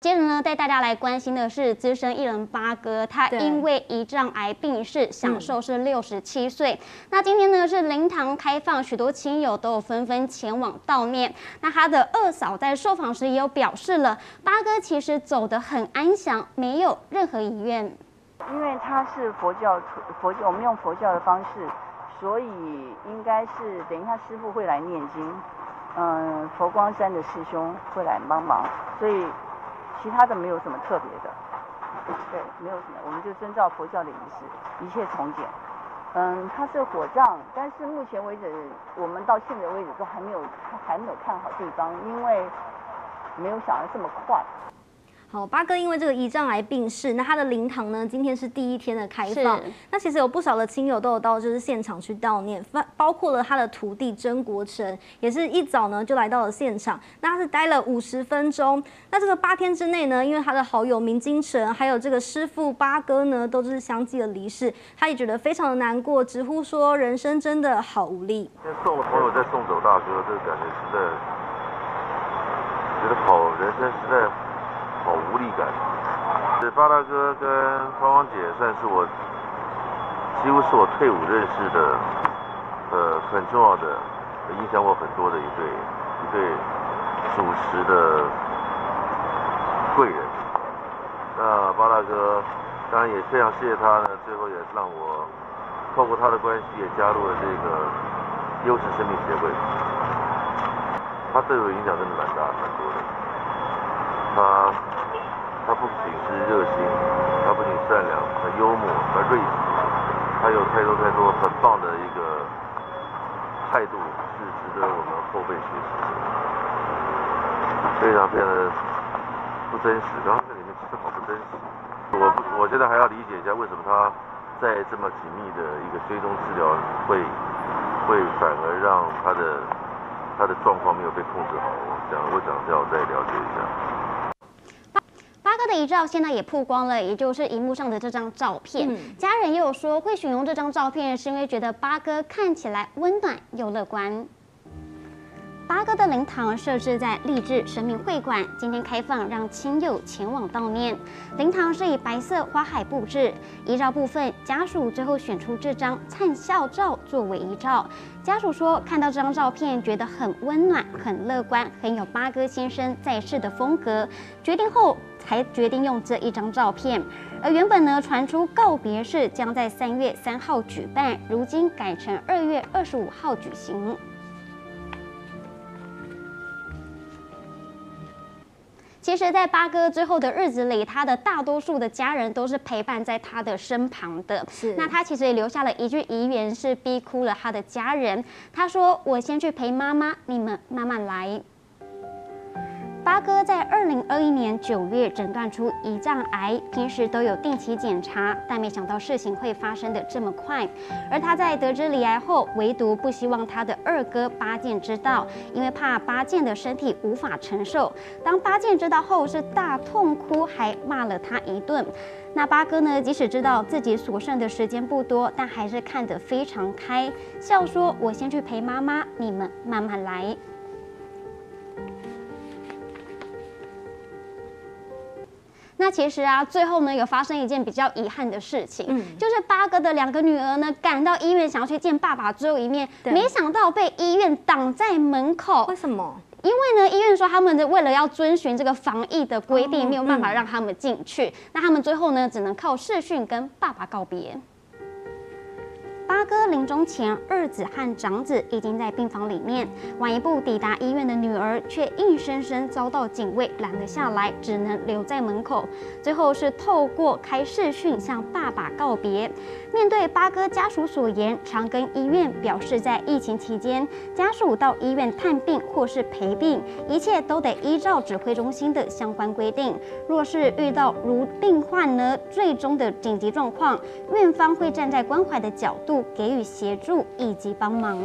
接着呢，带大家来关心的是资深艺人八哥，他因为胰脏癌病逝，享寿是67岁。那今天呢是灵堂开放，许多亲友都有纷纷前往悼念。那他的二嫂在受访时也有表示了，八哥其实走得很安详，没有任何遗愿。 因为他是佛教，我们用佛教的方式，所以应该是等一下师父会来念经，佛光山的师兄会来帮忙，所以其他的没有什么特别的，对，没有什么，我们就遵照佛教的仪式，一切从简。他是火葬，但是目前为止，我们到现在为止都还没有看好地方，因为没有想的这么快。 好，八哥因为这个胰脏癌病逝，那他的灵堂呢，今天是第一天的开放。那其实有不少的亲友都有到就是现场去悼念，包括了他的徒弟曾国成，也是一早呢就来到了现场。那他是待了50分钟。那这个8天之内呢，因为他的好友明金城还有这个师父八哥呢，都是相继的离世，他也觉得非常的难过，直呼说人生真的好无力。 送了朋友再送走大哥，这个感觉实在觉得好，人生实在。好无力感。这八大哥跟芳芳姐算是我几乎是我退伍认识的，很重要的，影响我很多的一对主持的贵人。那八大哥当然也非常谢谢他呢，最后也让我透过他的关系也加入了这个优质生命协会。他对我影响真的蛮多的。他不仅是热心，他不仅善良，很幽默，很睿智，他有太多很棒的一个态度，是值得我们后辈学习的。非常的不真实，刚刚那里面其实好不真实。我现在还要理解一下，为什么他在这么紧密的一个追踪治疗会反而让他的状况没有被控制好。我想要再了解一下。 八哥的遗照现在也曝光了，也就是荧幕上的这张照片。家人也有说会选用这张照片，是因为觉得八哥看起来温暖又乐观。八哥的灵堂设置在励志生命会馆，今天开放让亲友前往悼念。灵堂是以白色花海布置，遗照部分家属最后选出这张灿笑照作为遗照。家属说看到这张照片觉得很温暖、很乐观，很有八哥先生在世的风格。决定后才决定用这一张照片。而原本呢传出告别式将在3月3号举办，如今改成2月25号举行。其实，在八哥最后的日子里，他的大多数的家人都是陪伴在他的身旁的。那他其实也留下了一句遗言，是逼哭了他的家人。他说：“我先去陪妈妈，你们慢慢来。”八哥在2021年9月诊断出胰脏癌，平时都有定期检查，但没想到事情会发生的这么快。而他在得知罹癌后，唯独不希望他的二哥八健知道，因为怕八健的身体无法承受。当八健知道后，是大痛哭，还骂了他一顿。那八哥呢，即使知道自己所剩的时间不多，但还是看得非常开，笑说：“我先去陪妈妈，你们慢慢来。”那其实啊，最后呢有发生一件比较遗憾的事情，就是八哥的2个女儿呢赶到医院想要去见爸爸最后一面，没想到被医院挡在门口。 为什么？ 因为呢，医院说他们为了要遵循这个防疫的规定，没有办法让他们进去。那他们最后呢，只能靠视讯跟爸爸告别。八哥临终前，二子和长子已经在病房里面，晚一步抵达医院的女儿却硬生生遭到警卫拦了下来，只能留在门口。最后是透过开视讯向爸爸告别。面对八哥家属所言，长庚医院表示，在疫情期间，家属到医院探病或是陪病，一切都得依照指挥中心的相关规定。若是遇到如病患呢最终的紧急状况，院方会站在关怀的角度给予协助以及帮忙。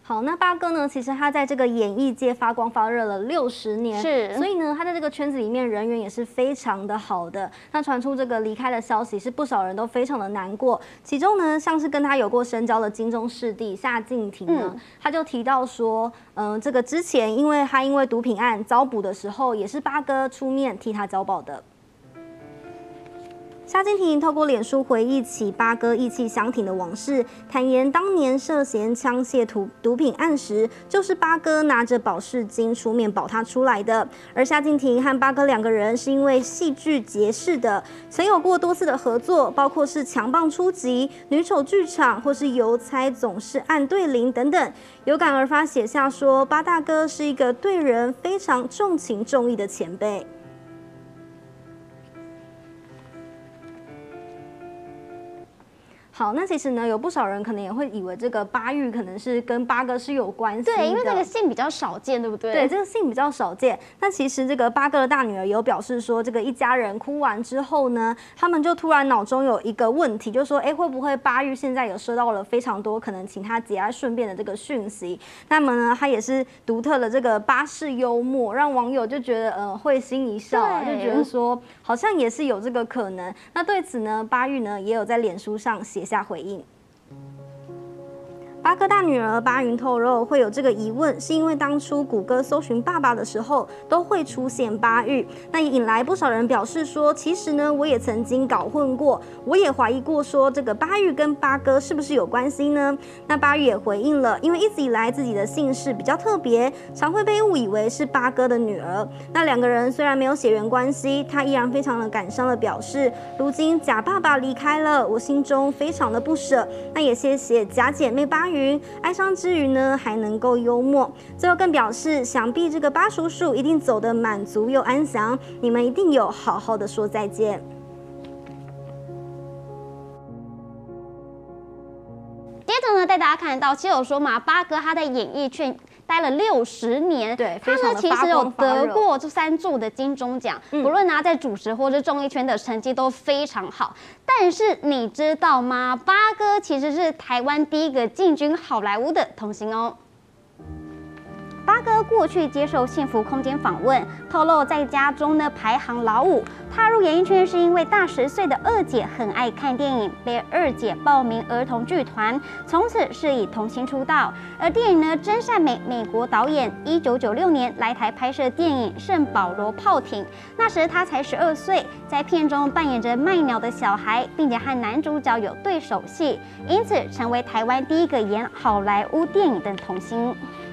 好，那八哥呢？其实他在这个演艺界发光发热了60年， 是， 所以呢，他在这个圈子里面人缘也是非常的好的。那传出这个离开的消息，是不少人都非常的难过。其中呢，像是跟他有过深交的金钟视帝夏靖庭呢，他就提到说，这个之前因为毒品案遭捕的时候，也是八哥出面替他交保的。夏靖庭透过脸书回忆起八哥意气相挺的往事，坦言当年涉嫌枪械毒品案时，就是八哥拿着保释金出面保他出来的。而夏靖庭和八哥两个人是因为戏剧结识的，曾有过多次的合作，包括是强棒出击、女丑剧场或是邮差总是按对铃等等。有感而发写下说，八大哥是一个对人非常重情重义的前辈。好，那其实呢，有不少人可能也会以为这个八玉可能是跟八哥是有关系的， 对，因为这个姓比较少见，对不对？ 对，这个姓比较少见。那其实这个八哥的大女儿有表示说，这个一家人哭完之后呢，他们就突然脑中有一个问题，就说，会不会八玉现在有收到了非常多可能请他节哀顺变的这个讯息？那么呢，他也是独特的这个巴士幽默，让网友就觉得会心一笑啊，就觉得说好像也是有这个可能。那对此呢，八玉呢也有在脸书上写下回应。八哥大女儿八云透露会有这个疑问，是因为当初谷歌搜寻爸爸的时候都会出现八玉，那也引来不少人表示说，其实呢我也曾经搞混过，我也怀疑过说这个八玉跟八哥是不是有关系呢？那八玉也回应了，因为一直以来自己的姓氏比较特别，常会被误以为是八哥的女儿。那两个人虽然没有血缘关系，他依然非常的感伤的表示，如今假爸爸离开了，我心中非常的不舍。那也谢谢假姐妹八云，哀伤之余呢，还能够幽默。最后更表示，想必这个八叔叔一定走得满足又安详，你们一定有好好的说再见。 接着呢，带大家看到，其实有说嘛，八哥他在演艺圈待了60年， 对， 他呢其实有得过这3座的金钟奖，不论在主持或是综艺圈的成绩都非常好。但是你知道吗？八哥其实是台湾第一个进军好莱坞的童星哦。八哥过去接受《幸福空间》访问，透露在家中呢排行老5，踏入演艺圈是因为大10岁的二姐很爱看电影，被二姐报名儿童剧团，从此是以童星出道。而电影呢，真善美美国导演1996年来台拍摄电影《圣保罗炮艇》，那时他才12岁，在片中扮演着卖鸟的小孩，并且和男主角有对手戏，因此成为台湾第一个演好莱坞电影的童星。